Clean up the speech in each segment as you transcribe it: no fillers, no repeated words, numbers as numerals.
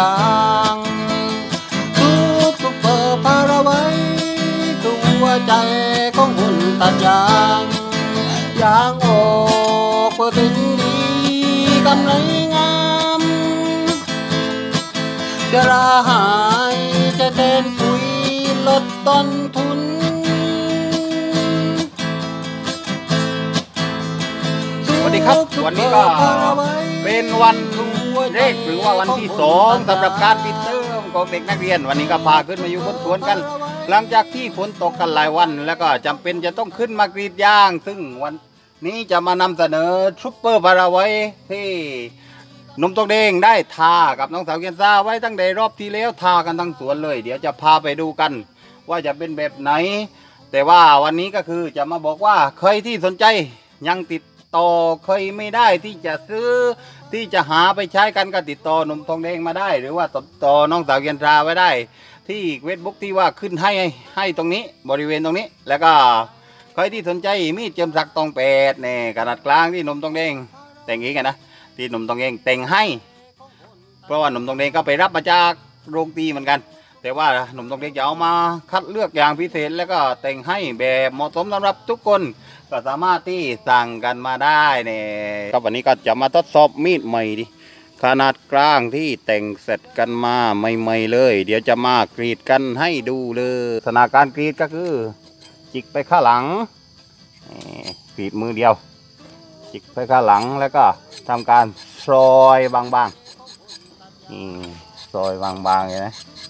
างซุปเปอร์พาราไว้คือหัวใจของหุ่นตัดยางออกเพื่อถึงดีกำไรงามจะราหายจะเต้นปุ๋ยลดต้นทุนสวัสดีครับวันนี้ก็เป็นวันแรกหรือว่าวันที่2สำหรับการปิดเทอมของเด็กนักเรียนวันนี้ก็พาขึ้นมาอยู่บนสวนกันหลังจากที่ฝนตกกันหลายวันแล้วก็จำเป็นจะต้องขึ้นมากรีดยางซึ่งวันนี้จะมานำเสนอซุปเปอร์พาราไว้ที่นมตกแดงได้ทากับน้องสาวเกียนซ่าไว้ตั้งแต่รอบที่แล้วทากันทั้งสวนเลยเดี๋ยวจะพาไปดูกันว่าจะเป็นแบบไหนแต่ว่าวันนี้ก็คือจะมาบอกว่าใครที่สนใจยังติดต่อเคยไม่ได้ที่จะซื้อที่จะหาไปใช้กันก็ติดต่อนมทองแดงมาได้หรือว่าติดต่อน้องสาวเกียนซ่าไว้ได้ที่เฟซบุ๊กที่ว่าขึ้นให้ตรงนี้บริเวณตรงนี้แล้วก็ใครที่สนใจมีดเจิมศักดิ์ตองแปดเนี่ยขนาดกลางที่นมทองแดงแต่งเองนะที่นมทองแดงแต่งให้เพราะว่านมทองแดงก็ไปรับมาจากโรงตีเหมือนกันแต่ว่านมทองแดงจะเอามาคัดเลือกอย่างพิเศษแล้วก็แต่งให้แบบเหมาะสมสำหรับทุกคนก็สามารถที่สั่งกันมาได้เนี่ยครับวันนี้ก็จะมาทดสอบมีดใหม่ดิขนาดกลางที่แต่งเสร็จกันมาใหม่ๆเลยเดี๋ยวจะมากรีดกันให้ดูเลยสถานการณ์กรีดก็คือจิกไปข้างหลังกรีดมือเดียวจิกไปข้างหลังแล้วก็ทำการซอยบางๆนี่ซอยบางๆเห็นไหม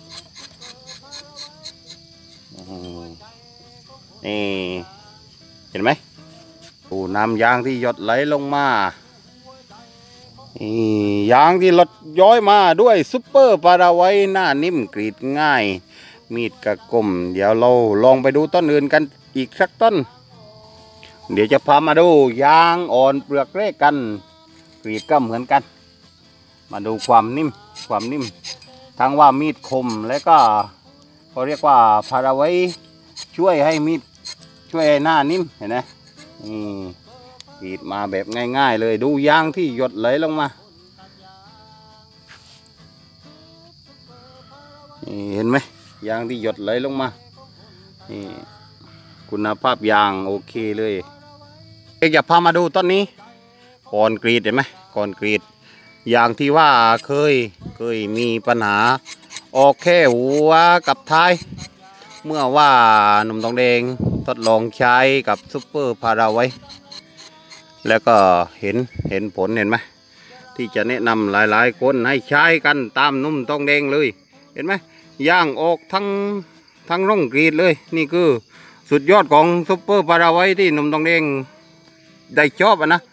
นี่เห็นไหมปูน้ำยางที่หยดไหลลงมายางที่หลดย้อยมาด้วยซุปเปอร์พาราไว้หน้านิ่มกรีดง่ายมีดกระกลมเดี๋ยวเราลองไปดูต้นอื่นกันอีกสักต้นเดี๋ยวจะพามาดูยางอ่อนเปลือกเล็กกันกรีดก็เหมือนกันมาดูความนิ่มทั้งว่ามีดคมและก็เขาเรียกว่าพาราไว้ช่วยให้มีดช่วยให้หน้านิ่มเห็นไหมกรีดมาแบบง่ายๆเลยดูยางที่หยดไหลลงมาเห็นไหมยางที่หยดไหลลงมานี่คุณภาพยางโอเคเลยอยากพามาดูต้นนี้ก่อนกรีดเห็นไหมก่อนกรีดยางที่ว่าเคยมีปัญหาออกแค่หัวกับท้ายเมื่อว่านมทองแดงทดลองใช้กับซุปเปอร์พาราไว้แล้วก็เห็นผลเห็นไหมที่จะแนะนำหลายๆคนให้ใช้กันตามนมทองแดงเลยเห็นไหมย่างออกทั้งร่องกรีดเลยนี่คือสุดยอดของซุปเปอร์พาราไว้ที่นมทองแดงได้ชอบนะ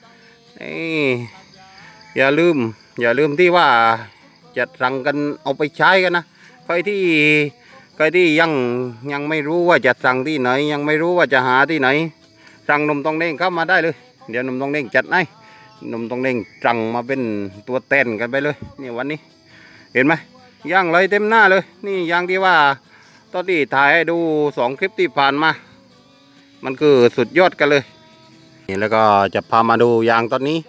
อย่าลืมที่ว่าจะสั่งกันเอาไปใช้กันนะใครที่ยังไม่รู้ว่าจะสั่งที่ไหนยังไม่รู้ว่าจะหาที่ไหนสั่งนมทองแดงเข้ามาได้เลยเดี๋ยวนมทองแดงจัดให้นมทองแดงสั่งมาเป็นตัวเต้นกันไปเลยนี่วันนี้เห็นไหมย่างเลยเต็มหน้าเลยนี่ย่างที่ว่าตอนที่ถ่ายให้ดู2 คลิปที่ผ่านมามันคือสุดยอดกันเลยนี่แล้วก็จะพามาดูยางต้นนี้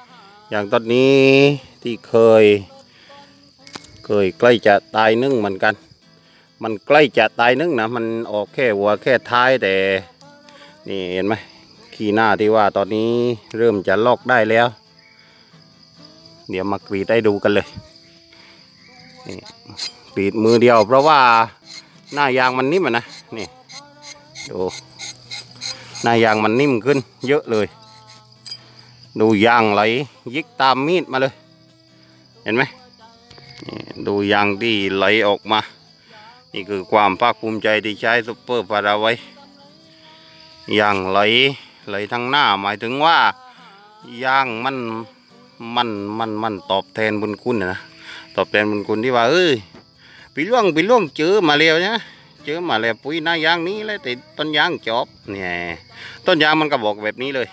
ที่เคยใกล้จะตายนึ่งเหมือนกันมันใกล้จะตายนึ่งนะมันออกแค่หัวแค่ท้ายแต่นี่เห็นไหมขี้หน้าที่ว่าตอนนี้เริ่มจะลอกได้แล้วเดี๋ยวมากรีดให้ดูกันเลยนี่กรีดมือเดียวเพราะว่าหน้ายางมันนิ่มนะนี่ดูหน้ายางมันนิ่มขึ้นเยอะเลยดูยางไหลยิกตามมีดมาเลยเห็นไหมนี่ดูยางที่ไหลออกมานี่คือความภาคภูมิใจที่ใช้ซุปเปอร์พาราไว้ยางไหลทั้งหน้าหมายถึงว่ายางมันตอบแทนบุญคุณนะตอบแทนบุญคุณที่ว่าปีล่วงเจอมาแล้วนะเจอมาแล้วปุ๋ยหน้ายางนี้แล้วแต่ต้นยางจอบเนี่ยต้นยางมันก็บอกแบบนี้เลย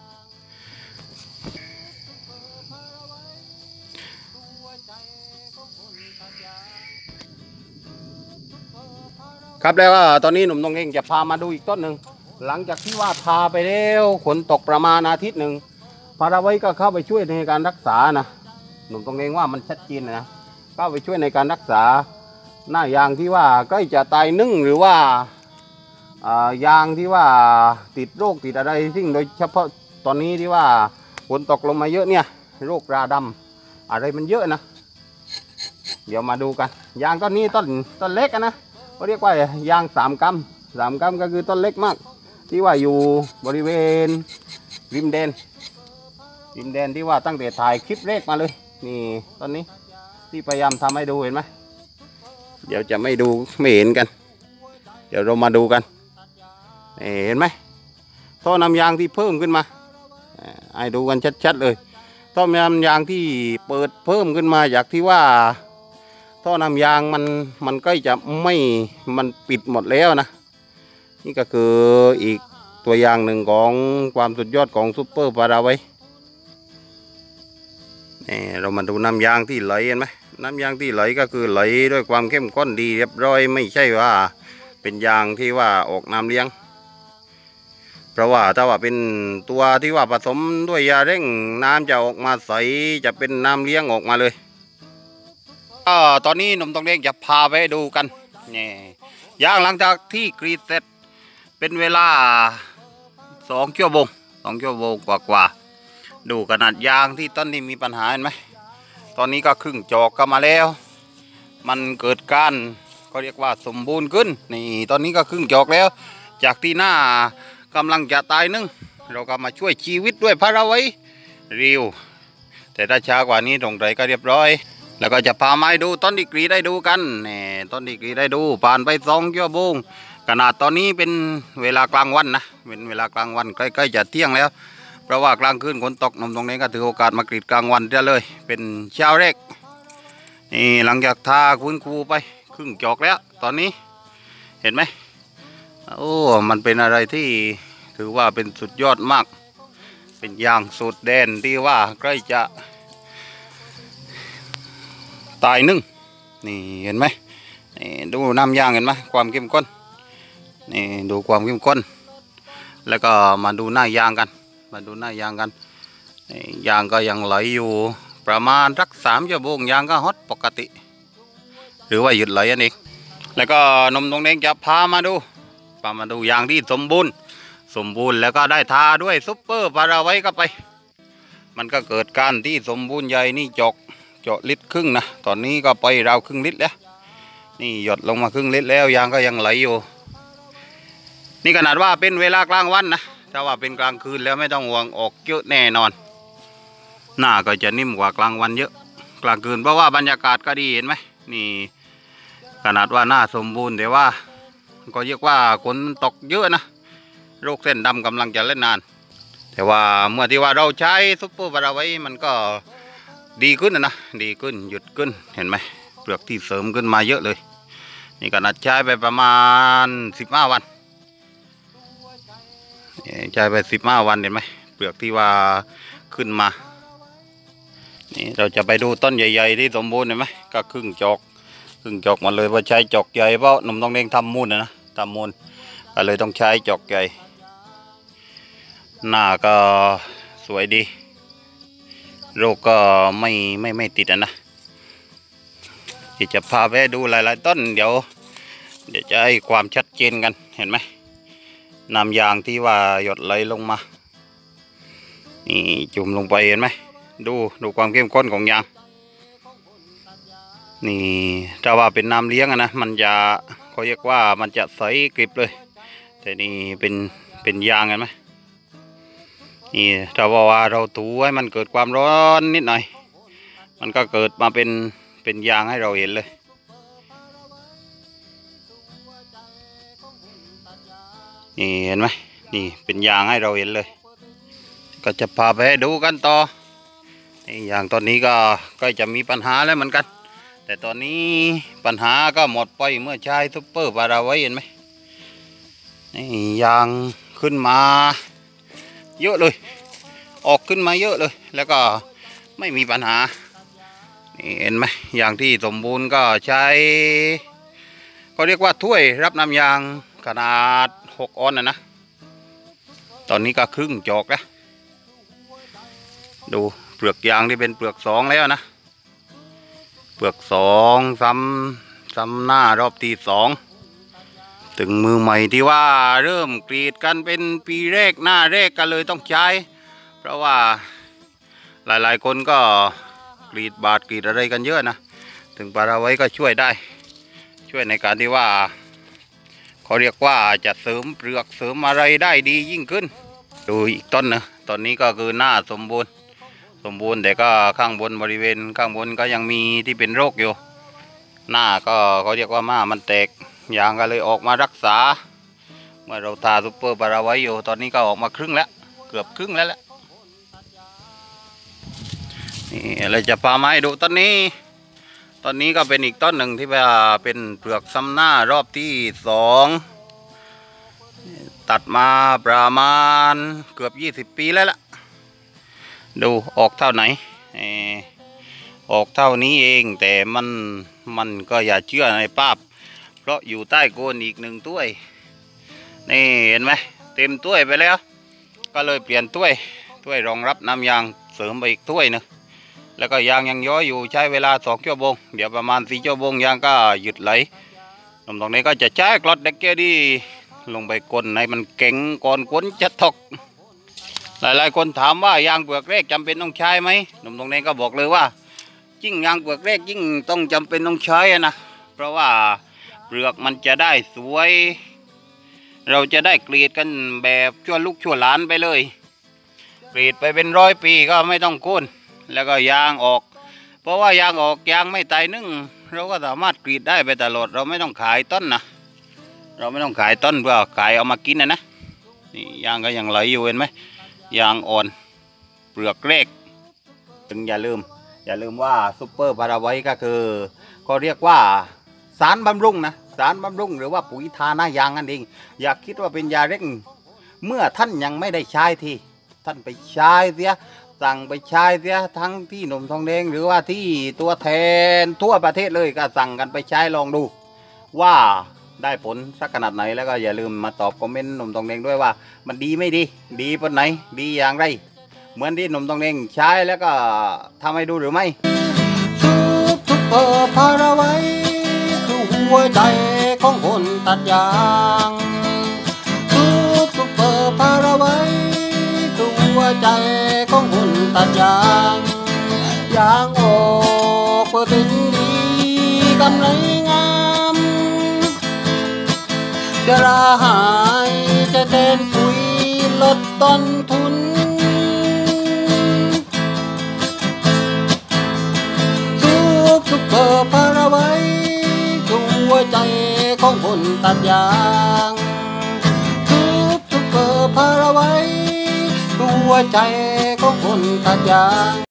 ครับแล้วก็ตอนนี้หนุ่มทองแดงจะพามาดูอีกต้นหนึ่งหลังจากที่ว่าทาไปแล้วฝนตกประมาณอาทิตย์หนึ่งพาราไว้ก็เข้าไปช่วยในการรักษานะหนุ่มทองแดงว่ามันชัดเจนนะเข้าไปช่วยในการรักษาหน้ายางที่ว่าใกล้จะตายนึ่งหรือว่ายางที่ว่าติดโรคติดอะไรซึ่งโดยเฉพาะตอนนี้ที่ว่าฝนตกลงมาเยอะเนี่ยโรคราดำอะไรมันเยอะนะเดี๋ยวมาดูกันยางต้นนี้ต้นเล็กนะเขาเรียกว่ายาง3 กรัมก็คือต้นเล็กมากที่ว่าอยู่บริเวณริมแดนที่ว่าตั้งแต่ถ่ายคลิปแรกมาเลยนี่ต้นนี้ที่พยายามทำให้ดูเห็นไหมเดี๋ยวจะไม่ดูไม่เห็นกันเดี๋ยวเรามาดูกันเห็นไหมท่อนำยางที่เพิ่มขึ้นมาให้ดูกันชัดๆเลยท่อนำยางที่เปิดเพิ่มขึ้นมาจากที่ว่าท่อนำยางมันใกล้จะไม่มันปิดหมดแล้วนะนี่ก็คืออีกตัวอย่างหนึ่งของความสุดยอดของซุปเปอร์พาราไวเรามาดูน้ำยางที่ไหลเห็นไหมน้ำยางที่ไหลก็คือไหลด้วยความเข้มข้นดีเรียบร้อยไม่ใช่ว่าเป็นยางที่ว่าออกน้ำเลี้ยงเพราะว่าถ้าว่าเป็นตัวที่ว่าผสมด้วยยาเร่งน้ำจะออกมาใสจะเป็นน้ำเลี้ยงออกมาเลยตอนนี้หนุ่มตองเด้งจะพาไปดูกันนี่ยางหลังจากที่กรีดเสร็จเป็นเวลา2 ชั่วโมงกว่าดูขนาดยางที่ต้นนี้มีปัญหาเห็นไหมตอนนี้ก็ครึ่งจอกก็มาแล้วมันเกิดการก็เรียกว่าสมบูรณ์ขึ้นนี่ตอนนี้ก็ครึ่งจอกแล้วจากที่หน้ากำลังจะตายนึ่งเราก็มาช่วยชีวิตด้วยพาราไวริวแต่ถ้าช้ากว่านี้ตรงไหนก็เรียบร้อยแล้วก็จะพาไม้ดูต้นดีกรีได้ดูกันนี่ต้นดีกรีได้ดูผ่านไป2 ชั่วโมงขนาดตอนนี้เป็นเวลากลางวันนะเป็นเวลากลางวันใกล้ๆจะเที่ยงแล้วเพราะว่ากลางคืนฝนตกนมตรงนี้ก็ถือโอกาสมากรีดกลางวันได้เลยเป็นเช้าแรกนี่หลังจากทาฟื้นฟูไปครึ่งจอกแล้วตอนนี้เห็นไหมโอ้มันเป็นอะไรที่ถือว่าเป็นสุดยอดมากเป็นยางสุดแดนที่ว่าใกล้จะตายนึ่งนี่เห็นไหมนี่ดูน้ำยางเห็นไหมความเข้มข้นนี่ดูความเข้มข้นแล้วก็มาดูหน้ายางกันยางก็ยังไหลอยู่ประมาณสัก3 ชั่วโมงยางก็ฮอตปกติหรือว่าหยุดไหลนั่นเองแล้วก็นมตรงนี้จะพามาดูยางที่สมบูรณ์แล้วก็ได้ทาด้วยซุปเปอร์พาราไวเข้าไปมันก็เกิดการที่สมบูรณ์ใหญ่นี่เจาะลิตรครึ่งนะตอนนี้ก็ไปราวครึ่งลิตรแล้วนี่หยดลงมาครึ่งลิตรแล้วยางก็ยังไหลอยู่นี่ขนาดว่าเป็นเวลากลางวันนะถ้าว่าเป็นกลางคืนแล้วไม่ต้องห่วงออกเยอะแน่นอนหน้าก็จะนิ่มกว่ากลางวันเยอะกลางคืนเพราะว่าบรรยากาศก็ดีเห็นไหมนี่ขนาดว่าหน้าสมบูรณ์แต่ว่าก็เรียกว่าฝนตกเยอะนะโรคเส้นดำกำลังจะเล่นนานแต่ว่าเมื่อที่ว่าเราใช้ซุปเปอร์พาราไวมันก็ดีขึ้นนะดีขึ้นหยุดขึ้นเห็นไหมเปลือกที่เสริมขึ้นมาเยอะเลยนี่ขนาดใช้ไปประมาณ15 วันใช้ไป15 วันเห็นไหมเปลือกที่ว่าขึ้นมานี่เราจะไปดูต้นใหญ่ๆที่สมบูรณ์เห็นไหมก็ครึ่งจอกหมดเลยเพราะใช้จอกใหญ่เพราะหนุ่มต้องเด้งทำมูลนะทำมูลก็เลยต้องใช้จอกใหญ่หน้าก็สวยดีโรคก็ไม่ติดนะที่จะพาไปดูหลายๆต้นเดี๋ยวจะให้ความชัดเจนกันเห็นไหมน้ำยางที่ว่าหยดไหลลงมานี่จุ่มลงไปเห็นไหมดูความเข้มข้นของยางนี่ถ้าว่าเป็นน้ำเลี้ยงนะมันจะเขาเรียกว่ามันจะใสกริบเลยแต่นี่เป็นยางเห็นไหมนี่ถ้าว่าเราถูให้มันเกิดความร้อนนิดหน่อยมันก็เกิดมาเป็นยางให้เราเห็นเลยนี่เห็นไหมนี่เป็นยางให้เราเห็นเลยก็จะพาไปให้ดูกันต่อนี่ยางตอนนี้ก็ใกล้จะมีปัญหาแล้วเหมือนกันแต่ตอนนี้ปัญหาก็หมดไปเมื่อใช้ซุปเปอร์พาราไวเห็นไหมนี่ยางขึ้นมาเยอะเลยออกขึ้นมาเยอะเลยแล้วก็ไม่มีปัญหานี่เห็นไหมยางที่สมบูรณ์ก็ใช้ก็เรียกว่าถ้วยรับน้ำยางขนาด6 ออนนะตอนนี้ก็ครึ่งจอกแล้วดูเปลือกยางที่เป็นเปลือก2แล้วนะเปลือกซ้ำหน้ารอบที่สองถึงมือใหม่ที่ว่าเริ่มกรีดกันเป็นปีแรกหน้าแรกกันเลยต้องใช้เพราะว่าหลายๆคนก็กรีดบาดกรีดอะไรกันเยอะนะถึงปาราไว้ก็ช่วยได้ช่วยในการที่ว่าเขาเรียกว่าจะเสริมเปลือกเสริมอะไรได้ดียิ่งขึ้นดูอีกต้นนะตอนนี้ก็คือหน้าสมบูรณ์แต่ก็ข้างบนบริเวณข้างบนก็ยังมีที่เป็นโรคอยู่หน้าก็เขาเรียกว่าม้ามันแตกยางก็เลยออกมารักษาเมื่อเราทาซุปเปอร์ปาราไว้อยู่ตอนนี้ก็ออกมาครึ่งแล้วเกือบครึ่งแล้วแหละนี่เราจะพามาให้ดูต้นนี้ก็เป็นอีกต้นหนึ่งที่ว่าเป็นเปลือกซ้ำหน้ารอบที่สองตัดมาประมาณเกือบ20 ปีแล้วล่ะดูออกเท่าไหนออกเท่านี้เองแต่มันก็อย่าเชื่อในภาพเพราะอยู่ใต้โคนอีก1 ถ้วยนี่เห็นไหมเต็มถ้วยไปแล้วก็เลยเปลี่ยนถ้วยรองรับน้ำยางเสริมไปอีกถ้วยนึงแล้วก็ยางยังย้อยอยู่ใช้เวลา2 ชั่วโมงเดี๋ยวประมาณ4 ชั่วโมงยางก็หยุดไหลตรงนี้ก็จะใช้กรดเด็กเกอรี่ลงไปกลในมันเก่งก่อนก้นจะทกหลายๆคนถามว่ายางเปลือกแรกจำเป็นต้องใช้ไหมตรงนี้ก็บอกเลยว่ายิ่งยางเปลือกแรกยิ่งต้องจำเป็นต้องใช้นะเพราะว่าเปลือกมันจะได้สวยเราจะได้กรีดกันแบบชั่วลูกชั่วหลานไปเลยกรีดไปเป็น100 ปีก็ไม่ต้องโค่นแล้วก็ยางออกเพราะว่ายางออกยางไม่ตายนึ่งเราก็สามารถกรีดได้ไปตลอดเราไม่ต้องขายต้นนะเราไม่ต้องขายต้นเพื่อขายเอามากินนะนี่ยางก็ยังไหลอยู่เห็นไหมยางอ่อนเปลือกเล็กถึงอย่าลืมว่าซุปเปอร์พาราไว้ก็คือก็เรียกว่าสารบำรุงนะสารบำรุงหรือว่าปุ๋ยทาหน้ายางนั่นเองอย่าคิดว่าเป็นยาเร่งเมื่อท่านยังไม่ได้ใช้ที่ท่านไปใช้เสียสั่งไปใช้เสียทั้งที่หนุ่มทองแดงหรือว่าที่ตัวแทนทั่วประเทศเลยก็สั่งกันไปใช้ลองดูว่าได้ผลสักขนาดไหนแล้วก็อย่าลืมมาตอบคอมเมนต์หนุ่มทองแดงด้วยว่ามันดีไม่ดีปนไหนดีอย่างไรเหมือนที่หนุ่มทองแดงใช้แล้วก็ทำให้ดูหรือไม่ซุปเปอร์พาราไว้คือหัวใจของคนตัดยางซุปเปอร์พาราไว้คือหัวใจของคนตัดยางยางออกเปอร์เซ็นต์ดีกำไรงามจะราหายจะเต้นปุ๋ยลดต้นทุนซุปเปอร์พาราไว้คือหัวใจของคนตัดยางซุปเปอร์พาราไว้คือหัวใจของคนตัดยาง